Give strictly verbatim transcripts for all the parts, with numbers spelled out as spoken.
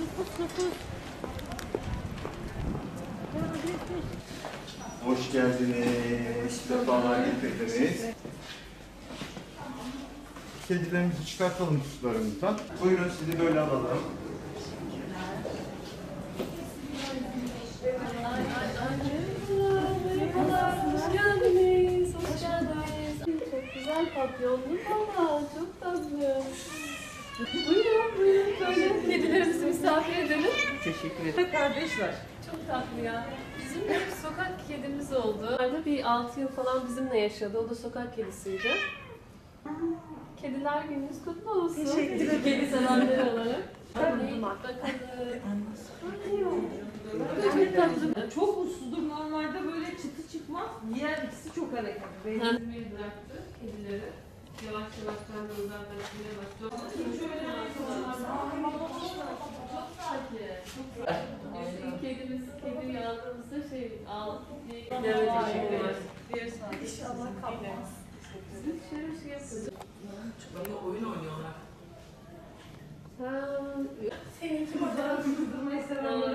Hoş geldiniz. Sefalar getirdiniz. Kedilerimizi çıkartalım kutularımızdan. Buyurun sizi böyle alalım. Hoş geldiniz. Hoş geldiniz. Çok güzel papyonlu valla. Çok tatlı. Buyurun buyurun. Şöyle kedilerimizi misafir edelim. Teşekkür ederim. Kardeş var. Çok tatlı ya. Bizim de bir sokak kedimiz oldu. Arada bir altı yıl falan bizimle yaşadı. O da sokak kedisiydi. Kediler gününüz kutlu olsun. Teşekkür ederim. Kedi sevenler olarak. Tabii. Bakalım. Çok tatlı. Çok ussuzdur normalde, böyle çıtı çıkmaz. Diğer ikisi çok hareketli. Gezmeyi bıraktı kedileri. Yavaş yavaş kendi uzaklaşmaya başladı. Şöyle çok tatlı. Bizim kedimiz, kedi yazdığımızda şey al diye evet, teşekkür ederiz. İnşallah kalmaz. Şöyle bir şey yapıyoruz. Çok oyun oynuyorlar. Seninki fotoğraf kırdırmayı sevenler.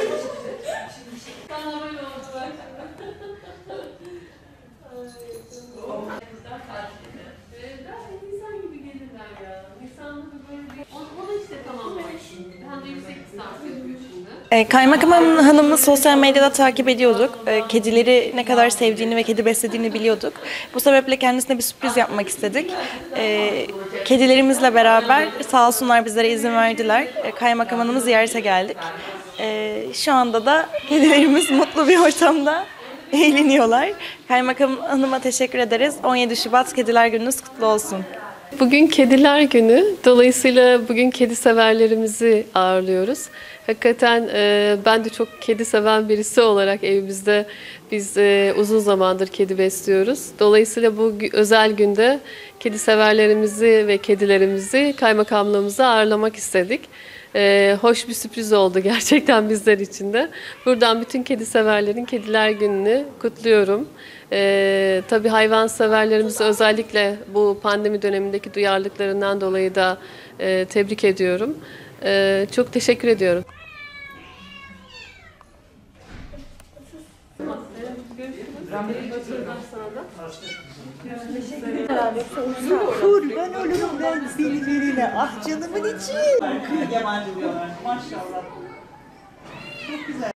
Bana böyle oldu bak. Zaten insan gibi gelirler ya. İnsanlı bir böyle bir... Onu işte tamamlamak. Hem de yüksek lisans yapıyor şimdi. E, Kaymakam Hanım'ı sosyal medyada takip ediyorduk. E, Kedileri ne kadar sevdiğini ve kedi beslediğini biliyorduk. Bu sebeple kendisine bir sürpriz yapmak istedik. E, Kedilerimizle beraber sağ olsunlar bizlere izin verdiler. E, Kaymakam Hanım'ı ziyarete geldik. E, Şu anda da kedilerimiz mutlu bir ortamda eğleniyorlar. Kaymakam Hanım'a teşekkür ederiz. on yedi Şubat Kediler Gününüz kutlu olsun. Bugün Kediler Günü. Dolayısıyla bugün kedi severlerimizi ağırlıyoruz. Hakikaten e, ben de çok kedi seven birisi olarak evimizde biz e, uzun zamandır kedi besliyoruz. Dolayısıyla bu özel günde kedi severlerimizi ve kedilerimizi kaymakamlığımıza ağırlamak istedik. E, hoş bir sürpriz oldu gerçekten bizler için de. Buradan bütün kedi severlerin Kediler Günü'nü kutluyorum. Ee, tabii hayvan severlerimizi özellikle bu pandemi dönemindeki duyarlılıklarından dolayı da e, tebrik ediyorum. E, çok teşekkür ediyorum. Kurban olurum ben senin eline. Ah canımın içi. Yabancı diyorlar. Maşallah. Çok güzel.